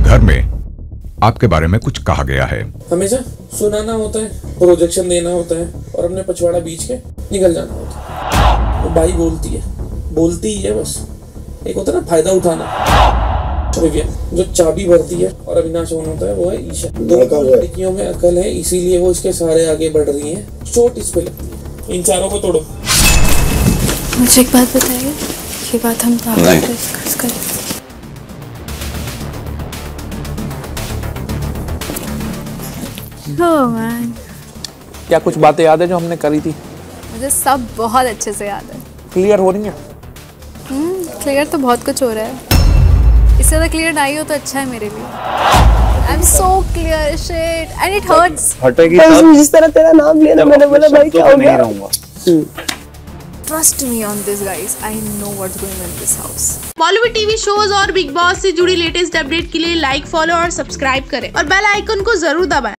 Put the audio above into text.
घर में आपके बारे में कुछ कहा गया है। हमेशा सुनाना होता है, प्रोजेक्शन देना होता है और अपने पछवाड़ा बीच के निकल जाना होता है। वो बाई बोलती ही है बस। एक होता है ना फायदा उठाना। जो चाबी भरती है और अविनाश ओन होता है वो है ईशा। दो लड़कियों में अकल है, इसीलिए वो इसके सहारे आगे बढ़ रही है। चोट इस पे लगती है। इन चारों को तोड़ो। मुझे एक बात बताइए, ये बात हम डिस्कस करें। Oh man. क्या कुछ बातें याद है जो हमने करी थी? मुझे सब बहुत अच्छे से याद है। क्लियर हो रही है? क्लियर तो बहुत कुछ हो रहा है। इससे ज़्यादा क्लियर नहीं हो तो अच्छा है मेरे लिए। I'm so clear shit and it hurts. हटेगी जिस तरह तेरा नाम लिया ना, मैंने बोला भाई क्या हो गया? Trust me on this guys. I know what's going on in this house. Bollywood TV shows और बिग बॉस से जुड़ी लेटेस्ट अपडेट के लिए लाइक, फॉलो और सब्सक्राइब करें और बेल आइकन को जरूर दबाएं।